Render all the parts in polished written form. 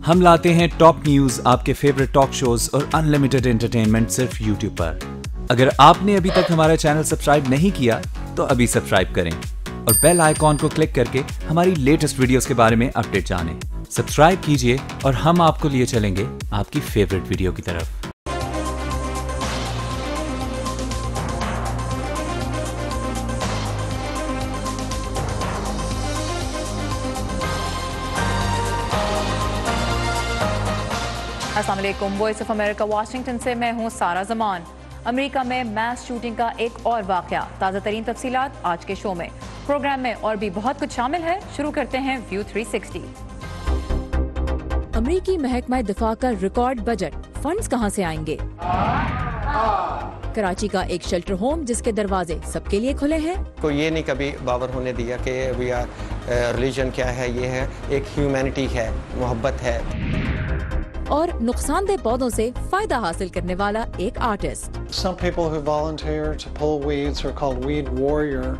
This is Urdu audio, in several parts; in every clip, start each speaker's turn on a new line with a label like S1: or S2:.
S1: ہم لاتے ہیں ٹاپ نیوز، آپ کے فیوریٹ ٹاک شوز اور انلمیٹڈ انٹرٹینمنٹ صرف یوٹیوب پر۔ اگر آپ نے ابھی تک ہمارا چینل سبسکرائب نہیں کیا تو ابھی سبسکرائب کریں اور بیل آئیکن کو کلک کر کے ہماری لیٹسٹ ویڈیوز کے بارے میں اپڈیٹ جانیں۔ سبسکرائب کیجئے اور ہم آپ کو لیے چلیں گے آپ کی فیوریٹ ویڈیو کی طرف۔
S2: السلام علیکم، وائس آف امریکہ واشنگٹن سے میں ہوں سارہ زمان۔ امریکہ میں میس شوٹنگ کا ایک اور واقعہ، تازہ ترین تفصیلات آج کے شو میں۔ پروگرام میں اور بھی بہت کچھ شامل ہے، شروع کرتے ہیں ویو 360۔ امریکی محکمہ دفاع کا ریکارڈ بجٹ، فنڈز کہاں سے آئیں گے؟ کراچی کا ایک شیلٹر ہوم جس کے دروازے سب کے لیے کھلے ہیں۔
S3: کو یہ نہیں کبھی باور ہونے دیا کہ ریلیجن کیا ہے، یہ ہے ایک ہیومینٹی ہے، محبت ہے۔
S2: اور نقصان دہ پودوں سے فائدہ حاصل کرنے والا ایک artist.
S4: Some people who volunteer to pull weeds are called weed warrior.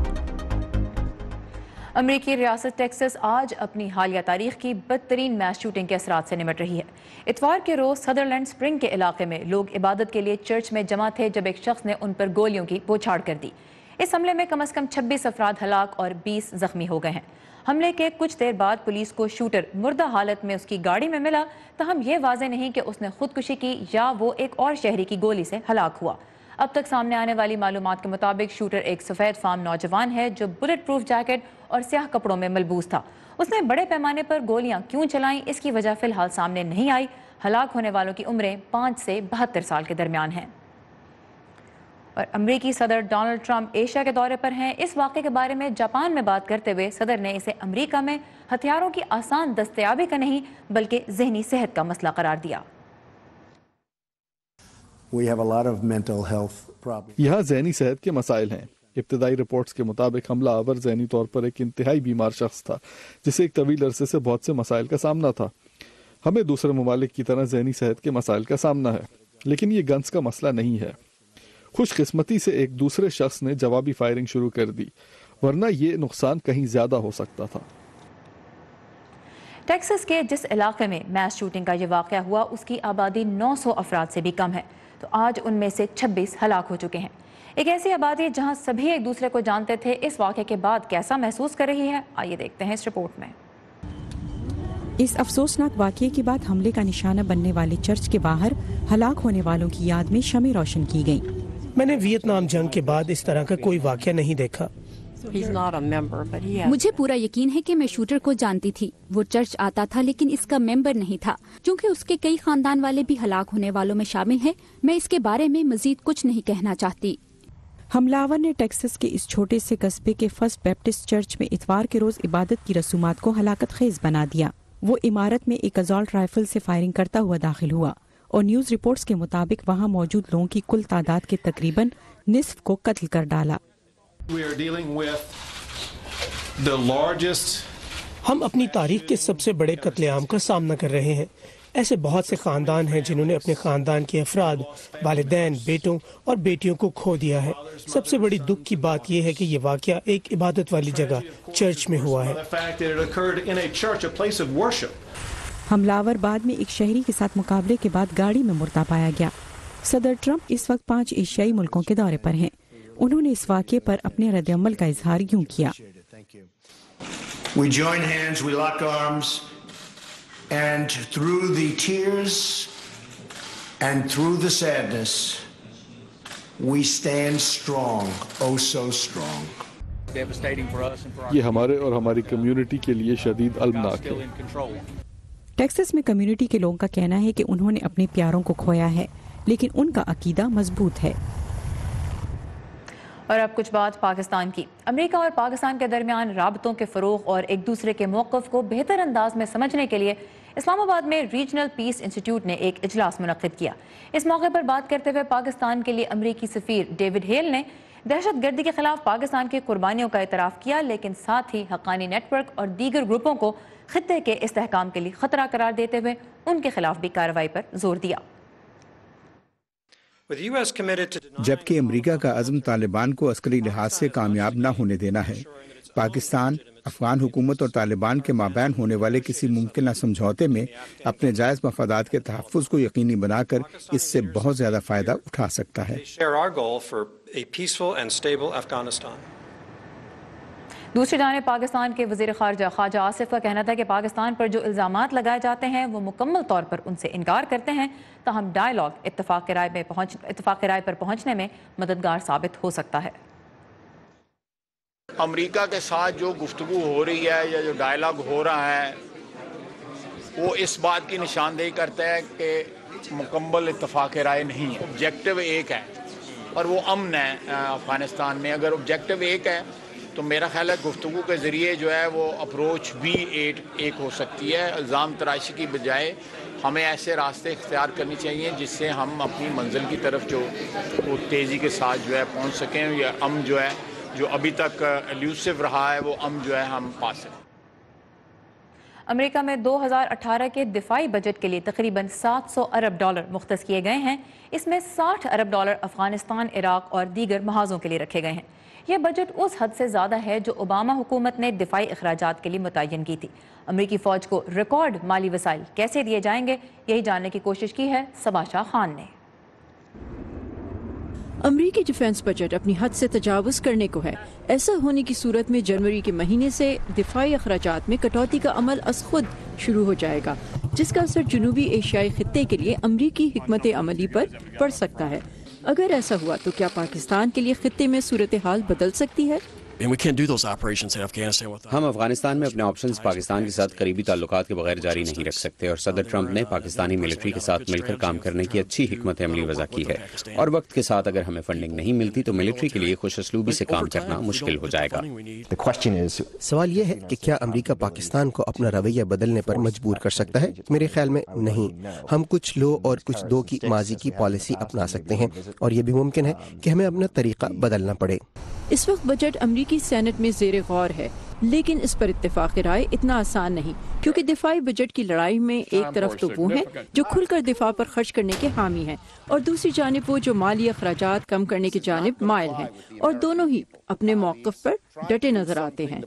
S2: امریکی ریاست ٹیکساس آج اپنی حالیہ تاریخ کی بدترین میس شوٹنگ کے اثرات سے نمٹ رہی ہے۔ اتوار کے روز سدرلینڈ اسپرنگ کے علاقے میں لوگ عبادت کے لیے چرچ میں جمع تھے جب ایک شخص نے ان پر گولیوں کی بوچھاڑ کر دی۔ اس حملے میں کم از کم 26 افراد ہلاک اور 20 زخمی ہو گئے ہیں۔ حملے کے کچھ دیر بعد پولیس کو شوٹر مردہ حالت میں اس کی گاڑی میں ملا، تاہم یہ واضح نہیں کہ اس نے خودکشی کی یا وہ ایک اور شہری کی گولی سے ہلاک ہوا۔ اب تک سامنے آنے والی معلومات کے مطابق شوٹر ایک سفید فام نوجوان ہے جو بلٹ پروف جیکٹ اور سیاہ کپڑوں میں ملبوس تھا۔ اس نے بڑے پیمانے پر گولیاں کیوں چلائیں، اس کی وجہ فی الحال سامنے نہیں آئی۔ ہلاک ہونے والوں کی عمریں 5 سے 72 سال کے درمیان ہیں۔ اور امریکی صدر ڈونلڈ ٹرمپ ایشیا کے دورے پر ہیں۔ اس واقعے کے بارے میں جاپان میں بات کرتے ہوئے صدر نے اسے امریکہ میں ہتھیاروں کی آسان دستیابی کا نہیں بلکہ ذہنی صحت کا مسئلہ قرار دیا۔
S5: یہاں ذہنی صحت کے مسائل ہیں۔ ابتدائی رپورٹس کے مطابق حملہ آور ذہنی طور پر ایک انتہائی بیمار شخص تھا جسے ایک طویل عرصے سے بہت سے مسائل کا سامنا تھا۔ ہمیں دوسرے ممالک کی طرح ذہنی صحت کے مسائل کا سامنا ہے، لیکن یہ گنز کا مسئلہ نہیں ہے۔ خوش قسمتی سے ایک دوسرے شخص نے جوابی فائرنگ شروع کر دی، ورنہ یہ نقصان کہیں زیادہ ہو سکتا تھا۔
S2: ٹیکساس کے جس علاقے میں میس شوٹنگ کا یہ واقعہ ہوا اس کی آبادی 900 افراد سے بھی کم ہے، تو آج ان میں سے 26 ہلاک ہو چکے ہیں۔ ایک ایسی آبادی جہاں سبھی ایک دوسرے کو جانتے تھے، اس واقعے کے بعد کیسا محسوس کر رہی ہے، آئیے دیکھتے ہیں اس رپورٹ میں۔
S6: اس افسوسناک واقعے کے بعد حملے کا نشانہ بننے والے چرچ کے باہر ہلاک ہونے والوں کی یاد میں شمع روشن کی گئی۔
S7: میں نے ویتنام جنگ کے بعد اس طرح کا کوئی واقعہ نہیں دیکھا۔
S8: مجھے پورا یقین ہے کہ میں شوٹر کو جانتی تھی۔ وہ چرچ آتا تھا لیکن اس کا ممبر نہیں تھا۔ چونکہ اس کے کئی خاندان والے بھی ہلاک ہونے والوں میں شامل ہیں، میں اس کے بارے میں مزید کچھ نہیں کہنا چاہتی۔
S6: حملہ آور نے ٹیکساس کے اس چھوٹے سے قصبے کے فرسٹ بیپٹسٹ چرچ میں اتوار کے روز عبادت کی رسومات کو ہلاکت خیز بنا دیا۔ وہ عمارت میں ایک اسالٹ رائفل سے فائرنگ کرتا ہوا داخل ہوا اور نیوز رپورٹس کے مطابق وہاں موجود لوگوں کی کل تعداد کے تقریباً نصف کو قتل کر ڈالا۔
S7: ہم اپنی تاریخ کے سب سے بڑے قتل عام کا سامنا کر رہے ہیں۔ ایسے بہت سے خاندان ہیں جنہوں نے اپنے خاندان کے افراد، والدین، بیٹوں اور بیٹیوں کو کھو دیا ہے۔ سب سے بڑی دکھ کی بات یہ ہے کہ یہ واقعہ ایک عبادت والی جگہ چرچ میں ہوا ہے۔
S6: حملہ آور بعد میں ایک شہری کے ساتھ مقابلے کے بعد گاڑی میں مردہ پایا گیا۔ صدر ٹرمپ اس وقت 5 ایشیائی ملکوں کے دورے پر ہیں۔ انہوں نے اس واقعے پر اپنے رد عمل کا اظہار یوں کیا۔
S9: We join hands, we lock arms, and through the tears and through the sadness, we stand strong, oh so strong.
S5: یہ ہمارے اور ہماری کمیونٹی کے لیے شدید المناک ہے۔
S6: ٹیکساس میں کمیونٹی کے لوگوں کا کہنا ہے کہ انہوں نے اپنے پیاروں کو کھویا ہے، لیکن ان کا عقیدہ مضبوط ہے۔
S2: اور اب کچھ بات پاکستان کی۔ امریکہ اور پاکستان کے درمیان رابطوں کے فروغ اور ایک دوسرے کے موقف کو بہتر انداز میں سمجھنے کے لیے اسلام آباد میں ریجنل پیس انسٹیٹیوٹ نے ایک اجلاس منعقد کیا۔ اس موقع پر بات کرتے ہوئے پاکستان کے لیے امریکی سفیر ڈیوڈ ہیل نے دہشت گردی کے خلاف پاکستان کی قربانیوں کا اعتراف کیا، لیکن ساتھ ہی حقانی نیٹ ورک اور دیگر گروپوں کو خطے کے استحکام کے لیے خطرہ قرار دیتے ہوئے ان کے خلاف بھی کارروائی پر زور دیا۔
S10: جبکہ امریکہ کا عزم طالبان کو عسکری لحاظ سے کامیاب نہ ہونے دینا ہے۔ پاکستان، افغان حکومت اور طالبان کے مابین ہونے والے کسی ممکنہ سمجھوتے میں اپنے جائز مفادات کے تحفظ کو یقینی بنا کر اس سے بہت زیادہ فائدہ اٹھا سکتا ہے۔
S2: دوسری جانب پاکستان کے وزیر خارجہ خواجہ آصف کا کہنا تھا کہ پاکستان پر جو الزامات لگائے جاتے ہیں وہ مکمل طور پر ان سے انکار کرتے ہیں، تاہم ڈائیلاگ اتفاق رائے پر پہنچنے میں مددگار ثابت ہو سکتا ہے۔
S11: امریکہ کے ساتھ جو گفتگو ہو رہی ہے یا جو ڈائیلاگ ہو رہا ہے وہ اس بات کی نشاندہی کرتا ہے کہ مکمل اتفاق رائے نہیں ہے۔ آبجیکٹو ایک ہے اور وہ امن ہے افغانستان میں۔ اگر آبجیکٹو ایک ہے تو میرا خیال ہے گفتگو کے ذریعے جو ہے وہ اپروچ بھی ایک ہو سکتی ہے۔ الزام تراشی کی بجائے ہمیں ایسے راستے اختیار کرنی چاہیے جس سے ہم اپنی منزل کی طرف جو وہ تیزی کے ساتھ جو ہے پہنچ سکیں، یا امن جو ہے جو ابھی تک ایلیوسو رہا ہے وہ امن جو ہے ہم پا سکیں۔
S2: امریکہ میں 2018 کے دفاعی بجٹ کے لیے تقریباً $700 ارب مختص کیے گئے ہیں۔ اس میں $60 ارب افغانستان، عراق اور دیگر محاذوں کے لیے رکھے گئے ہیں۔ یہ بجٹ اس حد سے زیادہ ہے جو اوباما حکومت نے دفاعی اخراجات کے لیے متعین کی تھی۔ امریکی فوج کو ریکارڈ مالی وسائل کیسے دیے جائیں گے، یہی جاننے کی کوشش کی ہے صبا شاہ خان نے۔
S12: امریکی ڈیفنس بجٹ اپنی حد سے تجاوز کرنے کو ہے۔ ایسا ہونے کی صورت میں جنوری کے مہینے سے دفاعی اخراجات میں کٹوتی کا عمل از خود شروع ہو جائے گا، جس کا اثر جنوبی ایشیائی خطے کے لیے امریکی حکمت عملی پر پڑ سکتا ہے۔ اگر ایسا ہوا تو کیا پاکستان کے لیے خطے میں صورتحال بدل سکتی ہے؟
S13: ہم افغانستان میں اپنے آپشنز پاکستان کے ساتھ قریبی تعلقات کے بغیر جاری نہیں رکھ سکتے، اور صدر ٹرمپ نے پاکستانی ملٹری کے ساتھ مل کر کام کرنے کی اچھی حکمت عملی وضع کی ہے، اور وقت کے ساتھ اگر ہمیں فنڈنگ نہیں ملتی تو ملٹری کے لیے خوش اسلوبی سے کام کرنا مشکل ہو جائے گا۔
S14: سوال یہ ہے کہ کیا امریکہ پاکستان کو اپنا رویہ بدلنے پر مجبور کر سکتا ہے؟ میرے خیال میں نہیں۔ ہم کچھ لو اور کچھ دو کی ماضی کی پالیسی اپنا سکتے ہیں، اور یہ بھی ممکن ہے کہ ہمیں اپنا طریقہ بدلنا پڑے۔
S12: اس وقت بجٹ امریکی سینٹ میں زیر غور ہے، لیکن اس پر اتفاق رائے اتنا آسان نہیں، کیونکہ دفاعی بجٹ کی لڑائی میں ایک طرف تو وہ ہیں جو کھل کر دفاع پر خرچ کرنے کے حامی ہیں، اور دوسری جانب وہ جو مالی اخراجات کم کرنے کی جانب مائل ہیں، اور دونوں ہی اپنے موقف پر ڈٹے نظر آتے ہیں۔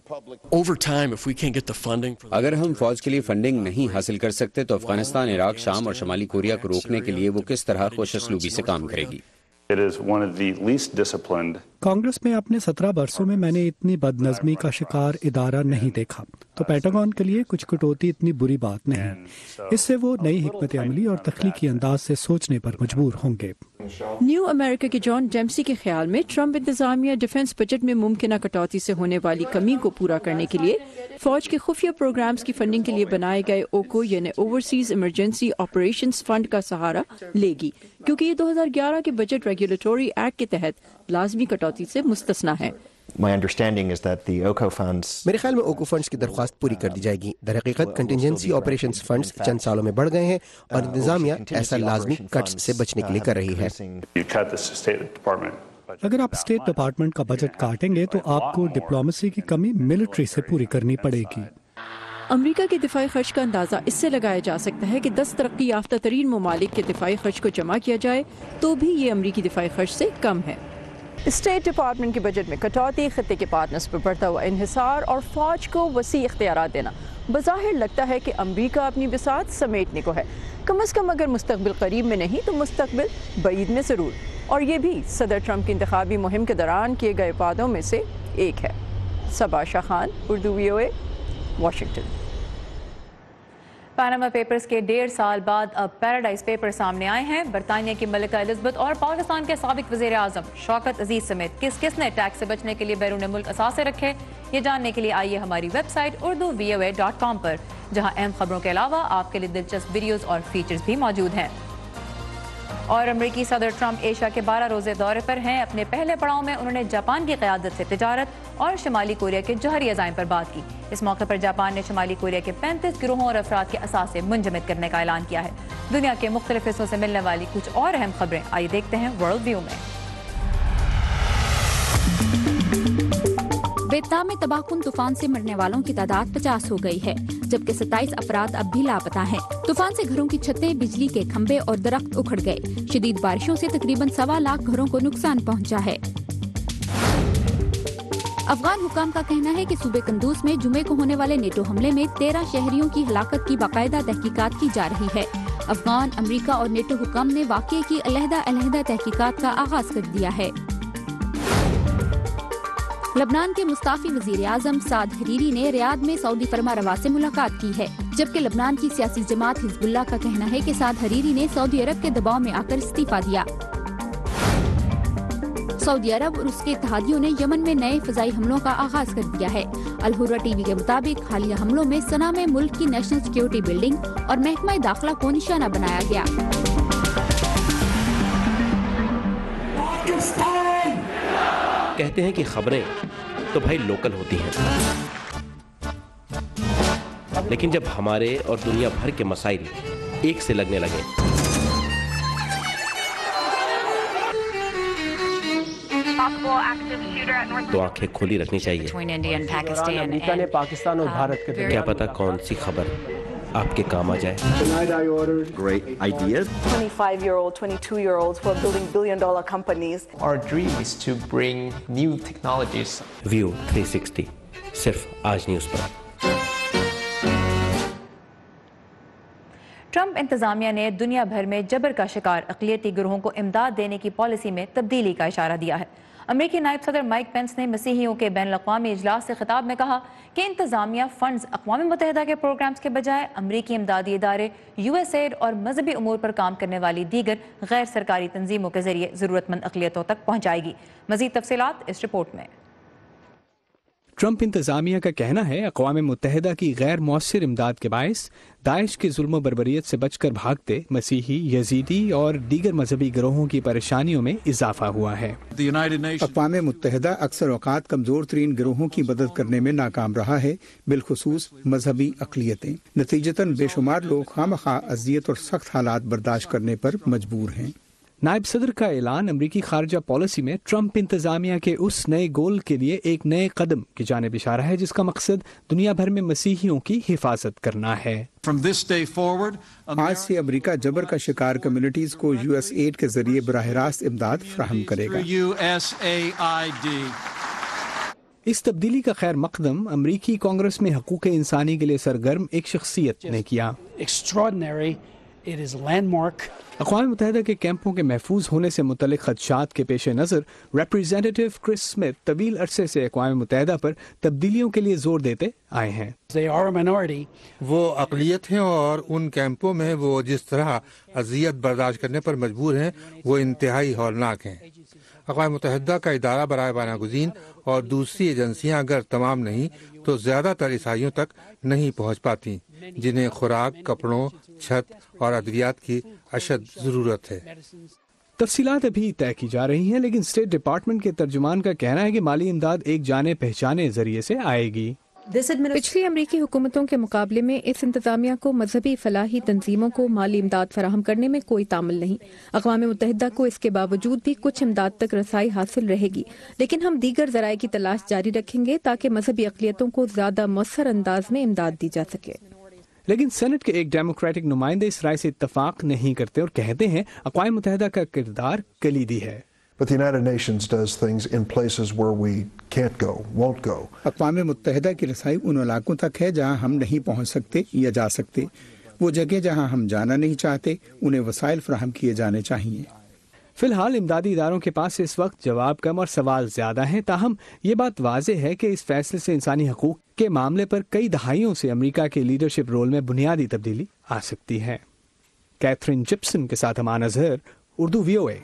S13: اگر ہم فوج کے لیے فنڈنگ نہیں حاصل کر سکتے تو افغانستان، عراق، شام اور شمالی کوریا کو روکنے کے لیے وہ کس طرح خوش اسلوبی سے کام کرے گی؟
S15: کانگریس میں اپنے 17 برسوں میں نے اتنی بد نظمی کا شکار ادارہ نہیں دیکھا، تو پینٹاگون کے لیے کچھ کٹوتی اتنی بری بات نہیں۔ اس سے وہ نئی حکمت عملی اور تخلیقی انداز سے سوچنے پر مجبور ہوں گے۔
S12: نیو امریکہ کے جان ڈیمسی کے خیال میں ٹرمپ انتظامیہ ڈیفنس بجٹ میں ممکنہ کٹوتی سے ہونے والی کمی کو پورا کرنے کے لیے فوج کے خفیہ پروگرامز کی فنڈنگ کے لیے بنائے گئے اوکو یعنی اوورسیز ایمرجنسی آپریشنز فنڈ کا سہارا لے گی، کیونکہ یہ 2011 کے بجٹ ریگولیٹوری ایکٹ کے تحت لازمی کٹوتی سے مستثنا ہے۔
S14: میرے خیال میں اوکو فنڈز کی درخواست پوری کر دی جائے گی۔ در حقیقت کنٹینجنسی آپریشنز فنڈز چند سالوں میں بڑھ گئے ہیں، اور انتظامیہ ایسا لازمی کٹس سے بچنے کے لیے کر رہی ہے۔
S15: اگر آپ اسٹیٹ ڈپارٹمنٹ کا بجٹ کاٹیں گے تو آپ کو ڈپلومیسی کی کمی ملٹری سے پوری کرنی پڑے گی۔
S12: امریکہ کے دفاعی خرچ کا اندازہ اس سے لگایا جا سکتا ہے کہ 10 ترقی یافتہ ترین ممالک کے دفاعی خرچ کو جمع کیا جائے تو بھی یہ امریکی دفاعی خرچ سے کم ہے۔ اسٹیٹ ڈپارٹمنٹ کے بجٹ میں کٹوتی، خطے کے پارٹنرز پر بڑھتا ہوا انحصار اور فوج کو وسیع اختیارات دینا بظاہر لگتا ہے کہ امریکہ اپنی بساط سمیٹنے کو ہے، کم از کم اگر مستقبل قریب میں نہیں تو مستقبل بعید میں ضرور، اور یہ بھی صدر ٹرمپ کی انتخابی مہم کے دوران کیے گئے وعدوں میں سے ایک ہے۔ Saba Shah Khan, Urdu VOA، Washington.
S2: Panama papers کے 1.5 سال بعد اب پیراڈائز پیپر سامنے آئے ہیں۔ برطانیہ کی ملکہ الزبتھ اور پاکستان کے سابق وزیر اعظم شوکت عزیز سمیت کس نے ٹیکس سے بچنے کے لیے بیرون ملک اثاثے رکھے، یہ جاننے کے لیے آئیے ہماری ویب سائٹ urduvoa.com پر، جہاں اہم خبروں کے علاوہ آپ کے لیے دلچسپ ویڈیوز اور فیچرز بھی موجود ہیں۔ اور امریکی صدر ٹرمپ ایشیا کے 12 روزے دورے پر ہیں۔ اپنے پہلے پڑاؤ میں انہوں نے جاپان کی قیادت سے تجارت اور شمالی کوریا کے جوہری عزائم پر بات کی۔ اس موقع پر جاپان نے شمالی کوریا کے 35 گروہوں اور افراد کے اثاثے منجمد کرنے کا اعلان کیا ہے۔ دنیا کے مختلف حصوں سے ملنے والی کچھ اور اہم خبریں آئیے دیکھتے ہیں ورلڈ ویو میں۔
S8: ویتنام میں تباہ کن طوفان سے مرنے والوں کی تعداد 50 ہو گئی ہے، जबकि 27 अफराद अब भी लापता हैं। तूफान से घरों की छतें, बिजली के खंभे और दरख्त उखड़ गए। शदीद बारिशों से तकरीबन 1.25 लाख घरों को नुकसान पहुंचा है। अफगान हुकाम का कहना है कि सूबे कंदूज में जुमे को होने वाले नेटो हमले में 13 शहरियों की हलाकत की बाकायदा तहकीकात की जा रही है। अफगान, अमेरिका और नेटो हुकाम ने वाक़ये की अलहदा तहकीकात का आगाज कर दिया है। लबनान के मुस्ताफी वज़ीर आज़म साद हरीरी ने रियाद में सऊदी फरमारवा से मुलाकात की है, जबकि लबनान की सियासी जमात हिजबुल्लाह का कहना है कि साद हरीरी ने सऊदी अरब के दबाव में आकर इस्तीफा दिया। सऊदी अरब और उसके इत्तेहादियों ने यमन में नए फ़िज़ाई हमलों का आगाज कर दिया है। अल हुर्रा टीवी के मुताबिक हालिया हमलों में सना में मुल्क की नेशनल सिक्योरिटी बिल्डिंग और महकमा दाखिला को निशाना बनाया गया।
S16: कहते हैं कि खबरें तो भाई लोकल होती हैं, लेकिन जब हमारे और दुनिया भर के मसाइल एक से लगने लगे तो आंखें खुली रखनी चाहिए।
S17: अमेरिका ने पाकिस्तान और भारत के
S16: क्या पता कौन सी खबर आपके काम आ जाए।
S17: Tonight I ordered
S16: Great ideas.
S18: 25-year-old, 22-year-olds who are building billion-dollar companies.
S19: Our dream is to bring new technologies.
S16: View 360 सिर्फ आज न्यूज़ पर।
S2: ट्रंप इंतजामिया ने दुनिया भर में जबर का शिकार अक़लियती गिरोहों को इमदाद देने की पॉलिसी में तब्दीली का इशारा दिया है। अमेरिकी नायब सदर माइक पेंस ने मसीहियों के बैनुल-अक़वामी इजलास से खिताब में कहा कि इंतजामिया फंड्स अक़वाम मुत्तहिदा के प्रोग्राम्स के बजाय अमरीकी इमदादी इदारे, यूएसएड और मजहबी उमूर पर काम करने वाली दीगर गैर सरकारी तंजीमों के जरिए ज़रूरतमंद अक़लियतों तक पहुँचाएगी। मज़ीद तफसीलात इस रिपोर्ट में।
S15: ट्रंप इंतजामिया का कहना है अक़वाम मुत्तहिदा की गैर मौसर इमदाद के बायस दाइश की जुल्म बर्बरियत से बचकर भागते मसीही, यजीदी और दीगर मजहबी गिरोहों की परेशानियों में इजाफा हुआ है।
S10: अक़वाम मुत्तहिदा अक्सर औक़ात कमज़ोर तरीन गिरोहों की मदद करने में नाकाम रहा है, बिलखुसूस मजहबी अक़लियतें। नतीजतन बेशुमार लोग खामखा अज़ियत और सख्त हालात बर्दाश्त करने पर मजबूर हैं।
S15: नायब सदर का ऐलान अमरीकी खारजा पॉलिसी में ट्रंप इंतजामिया के उस नए गोल के लिए एक नए कदम की जानिब इशारा है जिसका मकसद दुनिया भर में मसीहियों की हिफाजत करना है।
S10: आज से अमरीका जबर का शिकार कम्युनिटीज को यूएसएड के जरिए बराह रास्त इमदाद फराहम करेगा।
S15: इस तब्दीली का खैर मकदम अमरीकी कांग्रेस में हकूक़ इंसानी के लिए सरगर्म एक शख्सियत ने किया। अक़वाम मुत्तहिदा के कैंपों के महफूज होने से मुतल्लिक़ खदशात के पेश नज़र रिप्रेजेंटेटिव क्रिस स्मिथ तवील अरसे से अक़वाम मुत्तहिदा पर तब्दीलियों के लिए जोर देते आए हैं।
S20: वो अक़लियत हैं और उन कैंपों में वो जिस तरह अज़ियत बर्दाश्त करने पर मजबूर हैं वो इंतहाई हौलनाक हैं। अक़वाम मुत्तहिदा का इदारा बराए बानागुज़ीन और दूसरी एजेंसियां अगर तमाम नहीं तो ज़्यादातर ईसाइयों तक नहीं पहुँच पाती, जिन्हें खुराक, कपड़ों, छत और अद्वियात की अशद ज़रूरत है।
S15: तफसीलात अभी तय की जा रही हैं, लेकिन स्टेट डिपार्टमेंट के तर्जुमान का कहना है कि माली इमदाद एक जाने पहचाने जरिए से आएगी।
S12: पिछली अमरीकी हुकूमतों के मुकाबले में इस इंतजामिया को मजहबी फलाही तंजीमों को माली इमदाद फराहम करने में कोई तामुल नहीं। अक़वाम मुत्तहिदा को इसके बावजूद भी कुछ इमदाद तक रसाई हासिल रहेगी, लेकिन हम दीगर ज़राए की तलाश जारी रखेंगे ताकि मजहबी अक़लियतों को ज़्यादा मौसर अंदाज में इमदाद दी जा सके।
S15: लेकिन सेनेट के एक डेमोक्रेटिक नुमाइंदे इस राय से इत्तफाक नहीं करते और कहते हैं अक़वाम मुत्तहिदा का किरदार कलीदी है।
S21: But the United Nations does things in places where we can't go, won't go.
S10: अक़वाम मुत्तहिदा की रसाई उन इलाकों तक है जहां हम नहीं पहुंच सकते या जा सकते। वो जगह जहां हम जाना नहीं चाहते उन्हें वसाइल फराहम किए जाने चाहिए।
S15: फिलहाल इमदादी इदारों के पास इस वक्त जवाब कम और सवाल ज्यादा हैं, ताहम ये बात वाज़ेह है कि इस फैसले से इंसानी हकूक के मामले पर कई दहाइयों से अमेरिका के लीडरशिप रोल में बुनियादी तब्दीली आ सकती है। कैथरीन जिप्सन के साथ अमान अजहर, उर्दू VOA।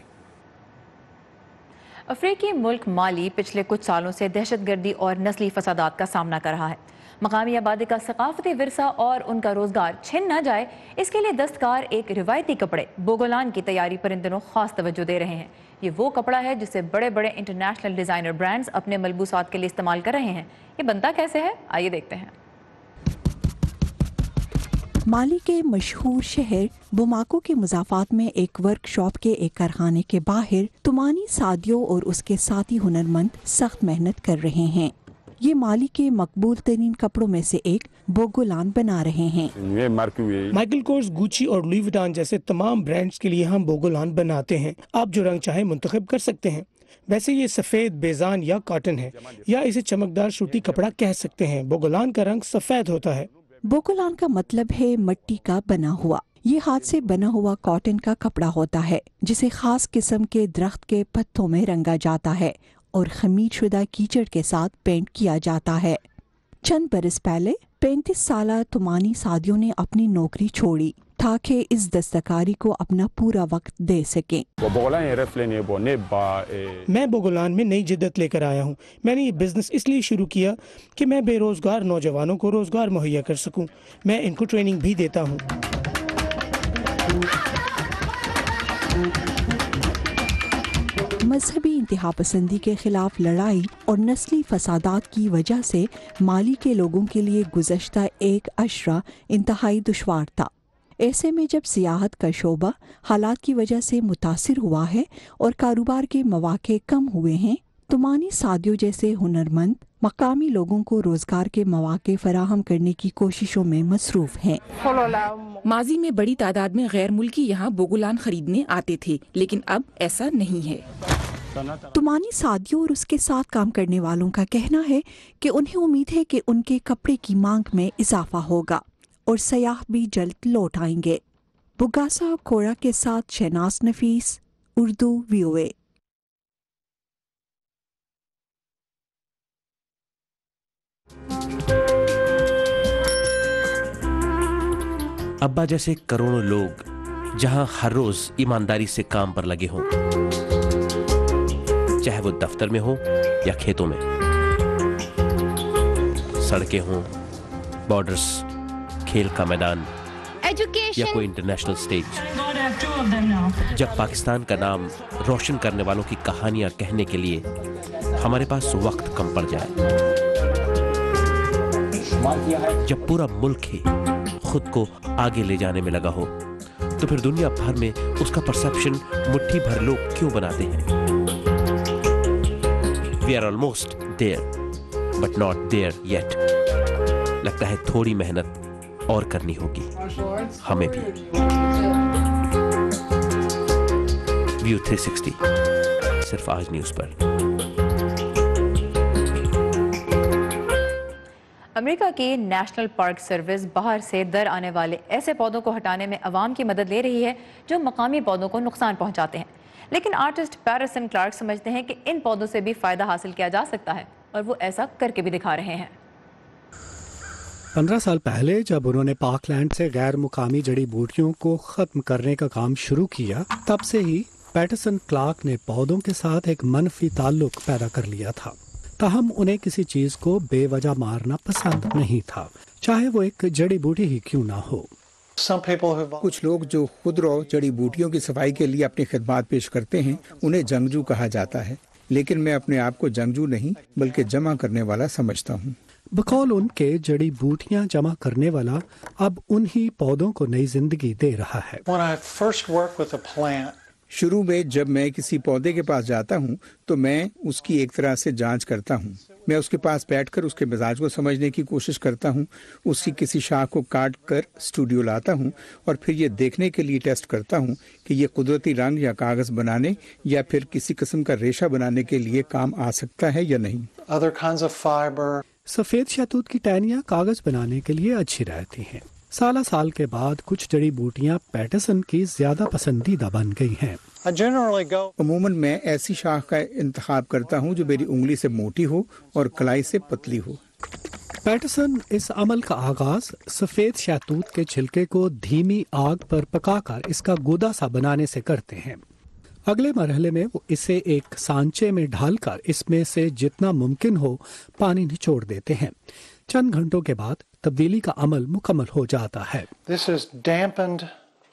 S2: अफ्रीकी मुल्क माली पिछले कुछ सालों से दहशतगर्दी और नस्ली फसादात का सामना कर रहा है। मकामी आबादी का सकाफती विरसा और उनका रोजगार छिन न जाए, इसके लिए दस्तकार एक रिवायती कपड़े बोगोलान की तैयारी पर इन दिनों खास तवज्जो दे रहे हैं। ये वो कपड़ा है जिसे बड़े बड़े इंटरनेशनल डिज़ाइनर ब्रांड्स अपने मलबूसात के लिए इस्तेमाल कर रहे हैं। ये बनता कैसे है, आइए देखते हैं।
S6: माली के मशहूर शहर बुमाको के मुजाफात में एक वर्कशॉप के एक कारखाने के बाहर तुमानी सादियो और उसके साथी हुनरमंद सख्त मेहनत कर रहे हैं। یہ مالی کے مقبول ترین کپڑوں میں سے ایک بوگولان بنا رہے ہیں۔
S7: مائیکل کورس، گوچی اور لوئی وٹان جیسے تمام برانڈز کے لیے ہم بوگولان بناتے ہیں۔ آپ جو رنگ چاہیں منتخب کر سکتے ہیں۔ ویسے یہ سفید، بیزان یا کاٹن ہے، یا اسے چمکدار سوتی کپڑا کہہ سکتے ہیں۔ بوگولان کا رنگ سفید ہوتا ہے۔
S6: بوگولان کا مطلب ہے مٹی کا بنا ہوا۔ یہ ہاتھ سے بنا ہوا کاٹن کا کپڑا ہوتا ہے جسے خاص قسم کے درخت کے پتوں میں رنگا جاتا ہے اور خمیر شدہ کیچڑ کے ساتھ پینٹ کیا جاتا ہے۔ چند برس پہلے 35 سالہ تمانی سادیو نے اپنی نوکری چھوڑی تاکہ اس دستکاری کو اپنا پورا وقت دے سکیں۔
S7: میں بوگولان میں نئی جدت لے کر آیا ہوں۔ میں نے یہ بزنس اس لیے شروع کیا کہ میں بے روزگار نوجوانوں کو روزگار مہیا کر سکوں۔ میں ان کو ٹریننگ بھی دیتا ہوں۔
S6: مذہبی انتہا پسندی کے خلاف لڑائی اور نسلی فسادات کی وجہ سے مالی کے لوگوں کے لیے گزشتہ ایک عشرہ انتہائی دشوار تھا۔ ایسے میں جب سیاحت کا شعبہ حالات کی وجہ سے متاثر ہوا ہے اور کاروبار کے مواقع کم ہوئے ہیں، تمانی سادیو جیسے ہنرمند مقامی لوگوں کو روزگار کے مواقع فراہم کرنے کی کوششوں میں مصروف ہیں۔
S1: ماضی میں بڑی تعداد میں غیر ملکی یہاں بوگولان خریدنے آتے تھے، لیکن اب ایسا نہیں ہے۔
S6: تمانی سادیو اور اس کے ساتھ کام کرنے والوں کا کہنا ہے کہ انہیں امید ہے کہ ان کے کپڑے کی مانگ میں اضافہ ہوگا اور سیاح بھی جلد لوٹ آئیں گے۔ بگاسا کورا کے ساتھ شہناز نفیس، اردو VOA۔
S16: ابا جیسے کروڑوں لوگ جہاں ہر روز ایمانداری سے کام پر لگے ہوں، چاہے وہ دفتر میں ہو یا کھیتوں میں، سڑکیں ہوں، بارڈرز، کھیل کا میدان یا کوئی انٹرنیشنل سٹیج، جب پاکستان کا نام روشن کرنے والوں کی کہانیاں کہنے کے لیے ہمارے پاس وقت کم پڑ جائے، جب پورا ملک ہی خود کو آگے لے جانے میں لگا ہو، تو پھر دنیا بھر میں اس کا پرسپشن مٹھی بھر لوگ کیوں بناتے ہیں؟ We are almost there, but not there yet. لگتا ہے تھوڑی محنت اور کرنی ہوگی ہمیں بھی۔ ویو 360 صرف آج نیوز پر۔
S2: امریکہ کی نیشنل پارک سروس باہر سے در آنے والے ایسے پودوں کو ہٹانے میں عوام کی مدد لے رہی ہے جو مقامی پودوں کو نقصان پہنچاتے ہیں، لیکن آرٹسٹ پیرسن کلارک سمجھتے ہیں کہ ان پودوں سے بھی فائدہ حاصل کیا جا سکتا ہے اور وہ ایسا کر کے بھی دکھا رہے ہیں۔
S15: 15 سال پہلے جب انہوں نے پاک لینڈ سے غیر مقامی جڑی بوٹیوں کو ختم کرنے کا کام شروع کیا، تب سے ہی پیٹرسن کلارک نے پودوں کے ساتھ ایک منفی تعلق پیدا کر لیا تھا۔ تاہم انہیں کسی چیز کو بے وجہ مارنا پسند نہیں تھا، چاہے وہ ایک جڑی بوٹی ہی کیوں نہ ہو۔
S10: کچھ لوگ جو خود رو جڑی بوٹیوں کی صفائی کے لیے اپنی خدمات پیش کرتے ہیں انہیں جنگجو کہا جاتا ہے، لیکن میں اپنے آپ کو جنگجو نہیں بلکہ جمع کرنے والا سمجھتا ہوں۔
S15: بقول ان کے جڑی بوٹیاں جمع کرنے والا اب انہی پودوں کو نئی زندگی دے رہا ہے۔
S10: شروع میں جب میں کسی پودے کے پاس جاتا ہوں تو میں اس کی ایک طرح سے جانچ کرتا ہوں۔ میں اس کے پاس بیٹھ کر اس کے مزاج کو سمجھنے کی کوشش کرتا ہوں، اس کی کسی شاخ کو کاٹ کر اسٹوڈیو لاتا ہوں اور پھر یہ دیکھنے کے لیے ٹیسٹ کرتا ہوں کہ یہ قدرتی رنگ یا کاغذ بنانے یا پھر کسی قسم کا ریشہ بنانے کے لیے کام آ سکتا ہے یا نہیں۔
S15: سفید شہتوت کی ٹہنیاں کاغذ بنانے کے لیے اچھی رہتی ہیں۔ سالہ سال کے بعد کچھ جڑی بوٹیاں پیٹرسن کی زیادہ پسندیدہ بن گئی ہیں۔
S10: عموماً میں ایسی شاخ کا انتخاب کرتا ہوں جو میری انگلی سے موٹی ہو اور کلائی سے پتلی ہو۔
S15: پیٹرسن اس عمل کا آغاز سفید شہتوت کے چھلکے کو دھیمی آگ پر پکا کر اس کا گودا سا بنانے سے کرتے ہیں۔ اگلے مرحلے میں وہ اسے ایک سانچے میں ڈھال کر اس میں سے جتنا ممکن ہو پانی نچوڑ دیتے ہیں۔ چند گھنٹوں کے بعد تبدیلی کا عمل مکمل ہو جاتا ہے۔
S4: This is dampened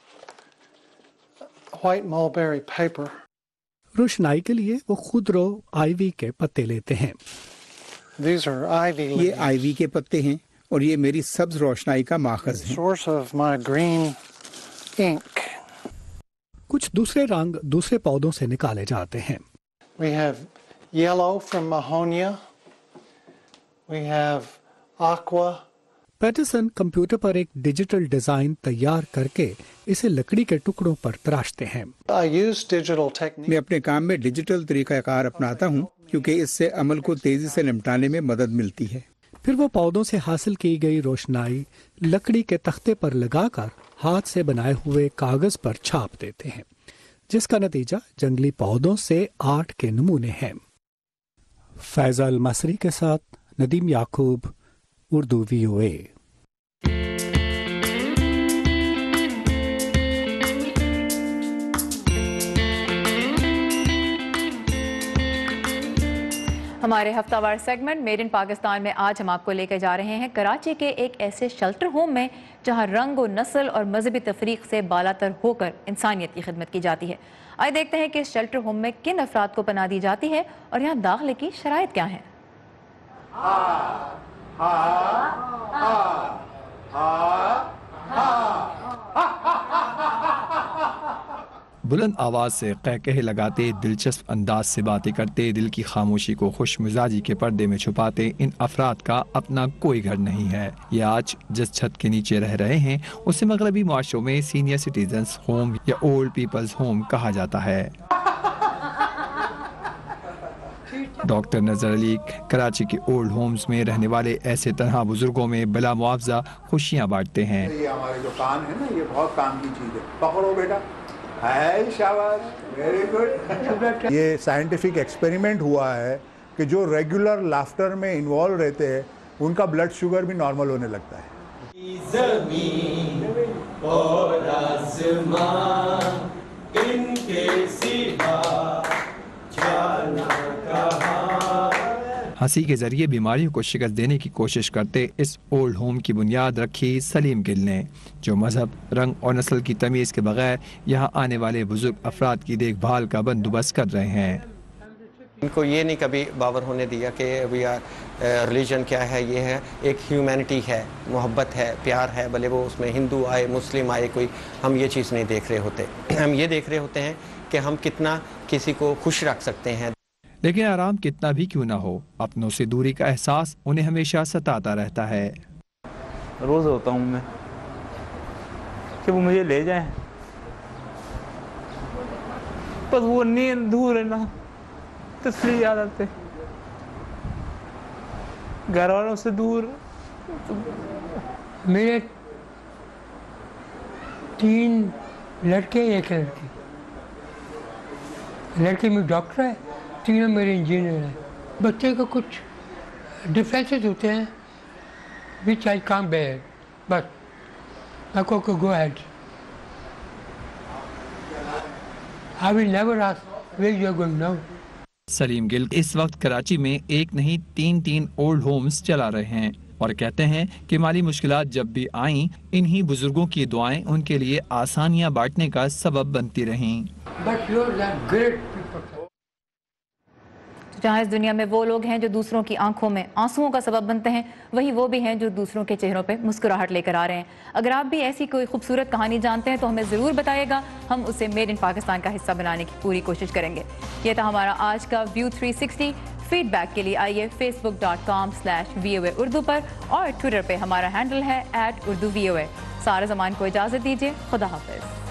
S4: white mulberry paper.
S15: روشنائی کے لیے وہ خود رو آئیوی کے پتے لیتے ہیں۔
S4: These are ivy leaves.
S10: یہ آئیوی کے پتے ہیں اور یہ میری سبز روشنائی کا ماخذ ہے۔
S4: Source of my green ink.
S15: کچھ دوسرے رنگ دوسرے پودوں سے نکالے جاتے ہیں۔
S4: We have yellow from Mahonia, We have Aqua.
S15: Patterson computer पर एक डिजिटल डिजाइन तैयार करके इसे लकड़ी के टुकड़ों पर तराशते हैं।
S4: I use digital technique.
S10: मैं अपने काम में डिजिटल तरीकाकार अपनाता हूँ क्योंकि इससे अमल को तेजी से निपटाने में मदद मिलती है।
S15: फिर वो पौधों से हासिल की गई रोशनाई लकड़ी के तख्ते पर लगाकर हाथ से बनाए हुए कागज पर छाप देते हैं, जिसका नतीजा जंगली पौधों से आर्ट के नमूने हैं। फैजल मसरी के साथ नदीम याकूब, उर्दू VOA।
S2: हमारे हफ्तावार सेगमेंट मेड इन पाकिस्तान में आज हम आपको लेकर जा रहे हैं कराची के एक ऐसे शेल्टर होम में जहां रंग और नस्ल और मजहबी तफरीक से बालातर होकर इंसानियत की खिदमत की जाती है। आइए देखते हैं कि इस शेल्टर होम में किन अफराद को पनाह दी जाती है और यहाँ दाखिले की शराइत क्या हैं।
S3: बुलंद आवाज से कहकहे लगाते, दिलचस्प अंदाज से बातें करते, दिल की खामोशी को खुश मिजाजी के पर्दे में छुपाते, इन अफराद का अपना कोई घर नहीं है। ये आज जिस छत के नीचे रह रहे हैं उसे मगरबी मुआशरों में सीनियर सिटीजन्स होम या ओल्ड पीपल्स होम कहा जाता है। डॉक्टर नजर अली कराची के ओल्ड होम्स में रहने वाले ऐसे तनहा बुजुर्गों में बिला मुआवजा खुशियाँ बांटते हैं।
S22: ये हमारे जो कान है ना, ये बहुत काम की चीज है। पकड़ो बेटा, हाय शाबाश, वेरी गुड। ये साइंटिफिक एक्सपेरिमेंट हुआ है कि जो रेगुलर लाफ्टर में इन्वॉल्व रहते हैं उनका ब्लड शुगर भी नॉर्मल होने लगता है। ज़मीन और आसमान इनके सिवा जाना कहाँ।
S3: हंसी के जरिए बीमारियों को शिकस्त देने की कोशिश करते इस ओल्ड होम की बुनियाद रखी सलीम गिल ने, जो मजहब, रंग और नस्ल की तमीज़ के बगैर यहाँ आने वाले बुजुर्ग अफराद की देखभाल का बंदोबस्त कर रहे हैं।
S14: इनको ये नहीं कभी बावर होने दिया कि वी आर रिलीजन क्या है, ये है एक ह्यूमैनिटी है, मोहब्बत है, प्यार है, भले वो उसमें हिंदू आए मुस्लिम आए कोई, हम ये चीज़ नहीं देख रहे होते। हम ये देख रहे होते हैं कि हम कितना किसी को खुश रख सकते हैं।
S3: लेकिन आराम कितना भी क्यों ना हो, अपनों से दूरी का एहसास उन्हें हमेशा सताता रहता है।
S23: रोज होता हूँ मैं कि वो मुझे ले जाएं, पर वो नींद दूर है ना, तसली आदत है, घर वालों से दूर।
S24: मेरे 3 लड़के 1 लड़की। लड़के में डॉक्टर है, 3 मेरे इंजीनियर हैं। बच्चे को कुछ डिफरेंसेस होते हैं which I can't bear, but I could go ahead. I will never ask where you are going now.
S3: Saleem Gill इस वक्त कराची में एक नहीं 3 ओल्ड होम्स चला रहे हैं और कहते हैं कि माली मुश्किलात जब भी आईं, इन्हीं बुजुर्गों की दुआएं उनके लिए आसानियां बांटने का सबब बनती रहीं।
S2: जहाँ इस दुनिया में वो लोग हैं जो दूसरों की आंखों में आंसुओं का सबब बनते हैं, वहीं वो भी हैं जो दूसरों के चेहरों पे मुस्कुराहट लेकर आ रहे हैं। अगर आप भी ऐसी कोई खूबसूरत कहानी जानते हैं तो हमें ज़रूर बताइएगा, हम उसे मेड इन पाकिस्तान का हिस्सा बनाने की पूरी कोशिश करेंगे। ये था हमारा आज का व्यू 360। फीडबैक के लिए आइए facebook.com/VOA उर्दू पर और ट्विटर पे हमारा हैंडल है @urduvoa। सारा ज़मान को इजाज़त दीजिए, खुदा हाफिज़।